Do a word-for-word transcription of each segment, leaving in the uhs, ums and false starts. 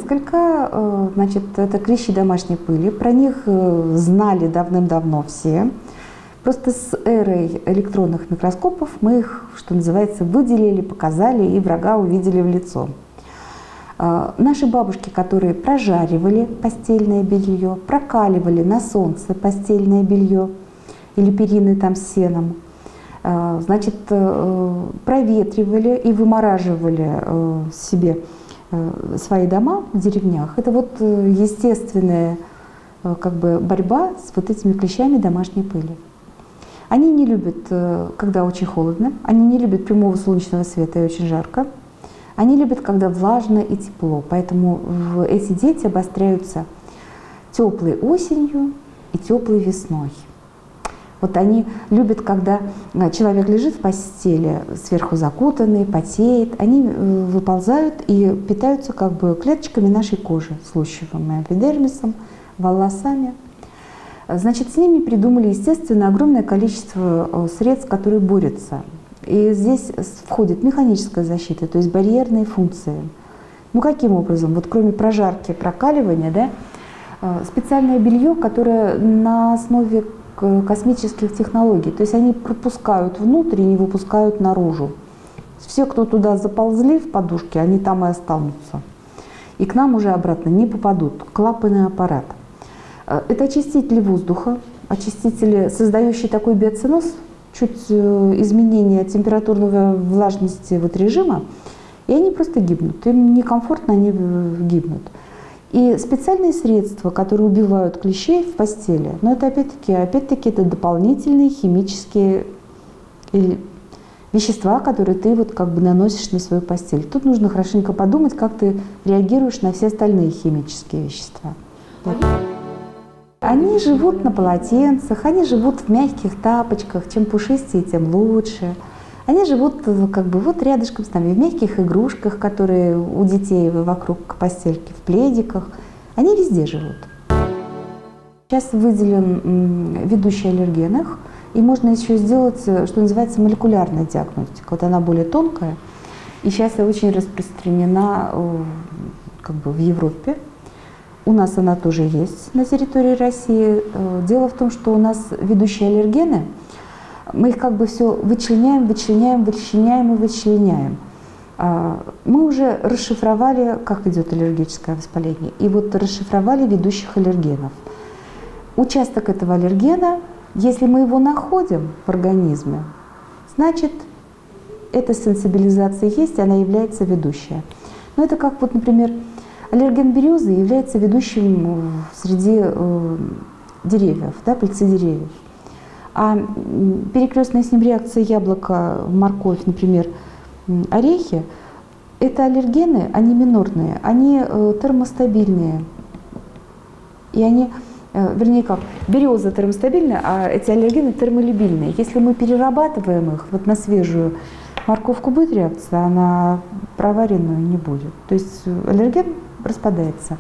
несколько. Значит, это клещи домашней пыли. Про них знали давным-давно все. Просто с эрой электронных микроскопов мы их, что называется, выделили, показали и врага увидели в лицо. Наши бабушки, которые прожаривали постельное белье, прокаливали на солнце постельное белье или перины там с сеном, значит, проветривали и вымораживали себе свои дома в деревнях. Это вот естественная как бы борьба с вот этими клещами домашней пыли. Они не любят, когда очень холодно, они не любят прямого солнечного света и очень жарко. Они любят, когда влажно и тепло. Поэтому эти дети обостряются теплой осенью и теплой весной. Вот они любят, когда человек лежит в постели, сверху закутанный, потеет. Они выползают и питаются как бы клеточками нашей кожи, слущевым эпидермисом, волосами. Значит, с ними придумали, естественно, огромное количество средств, которые борются. И здесь входит механическая защита, то есть барьерные функции. Ну каким образом? Вот кроме прожарки, прокаливания, да, специальное белье, которое на основе космических технологий. То есть они пропускают внутрь и не выпускают наружу. Все, кто туда заползли в подушки, они там и останутся. И к нам уже обратно не попадут. Клапанный аппарат. Это очистители воздуха, очистители, создающие такой биоциноз, чуть изменение температурной влажности вот режима, и они просто гибнут. Им некомфортно, они гибнут. И специальные средства, которые убивают клещей в постели, но это опять-таки, опять-таки это дополнительные химические вещества, которые ты вот как бы наносишь на свою постель. Тут нужно хорошенько подумать, как ты реагируешь на все остальные химические вещества. Они живут на полотенцах, они живут в мягких тапочках, чем пушистее, тем лучше. Они живут как бы вот рядышком с нами, в мягких игрушках, которые у детей вокруг постельки, в пледиках. Они везде живут. Сейчас выделен ведущий аллергенах, и можно еще сделать, что называется, молекулярная диагностика. Вот она более тонкая, и сейчас очень распространена как бы в Европе. У нас она тоже есть на территории России. Дело в том, что у нас ведущие аллергены, мы их как бы все вычленяем, вычленяем, вычленяем и вычленяем. Мы уже расшифровали, как идет аллергическое воспаление, и вот расшифровали ведущих аллергенов. Участок этого аллергена, если мы его находим в организме, значит, эта сенсибилизация есть, она является ведущая. Но это как вот, например, аллерген березы является ведущим среди э, деревьев, да, пыльцы деревьев. А перекрестная с ним реакция яблока, морковь, например, орехи, это аллергены, они минорные, они э, термостабильные. И они, э, вернее как, береза термостабильная, а эти аллергены термолюбильные. Если мы перерабатываем их вот на свежую морковку, будет реакция, а на проваренную не будет. То есть аллерген распадается.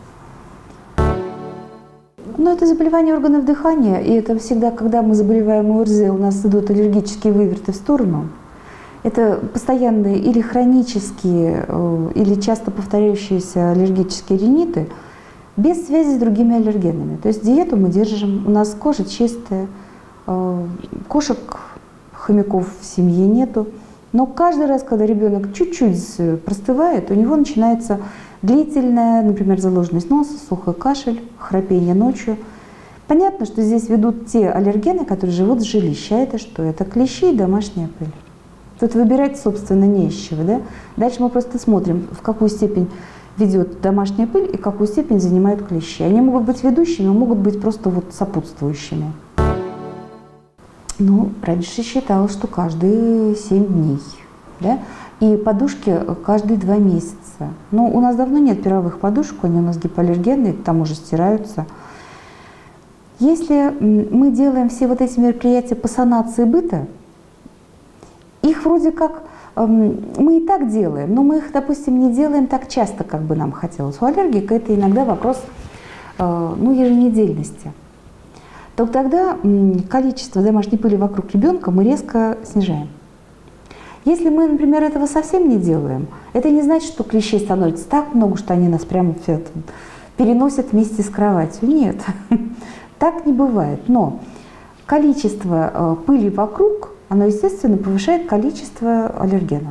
Но это заболевание органов дыхания, и это всегда, когда мы заболеваем ОРЗ, у нас идут аллергические выверты в сторону. Это постоянные или хронические, или часто повторяющиеся аллергические риниты без связи с другими аллергенами. То есть диету мы держим, у нас кожа чистая, кошек, хомяков в семье нету. Но каждый раз, когда ребенок чуть-чуть простывает, у него начинается длительная, например, заложенность носа, сухой кашель, храпение ночью. Понятно, что здесь ведут те аллергены, которые живут в жилище. А это что? Это клещи и домашняя пыль. Тут выбирать, собственно, не из чего. Да? Дальше мы просто смотрим, в какую степень ведет домашняя пыль и какую степень занимают клещи. Они могут быть ведущими, могут быть просто вот сопутствующими. Ну, раньше считалось, что каждые семь дней, да? И подушки каждые два месяца. Но у нас давно нет перовых подушек, они у нас гипоаллергенные, к тому же стираются. Если мы делаем все вот эти мероприятия по санации быта, их вроде как мы и так делаем, но мы их, допустим, не делаем так часто, как бы нам хотелось. У аллергика это иногда вопрос ну, еженедельности. То тогда количество домашней пыли вокруг ребенка мы резко снижаем. Если мы, например, этого совсем не делаем, это не значит, что клещей становится так много, что они нас прямо переносят вместе с кроватью. Нет, так не бывает. Но количество пыли вокруг, оно, естественно, повышает количество аллергенов.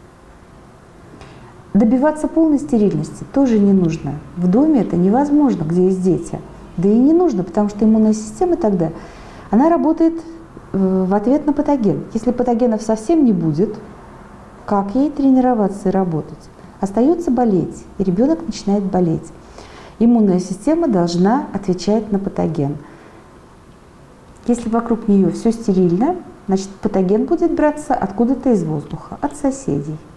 Добиваться полной стерильности тоже не нужно. В доме это невозможно, где есть дети. Да и не нужно, потому что иммунная система тогда, она работает в ответ на патоген. Если патогенов совсем не будет, как ей тренироваться и работать? Остается болеть, и ребенок начинает болеть. Иммунная система должна отвечать на патоген. Если вокруг нее все стерильно, значит патоген будет браться откуда-то из воздуха, от соседей.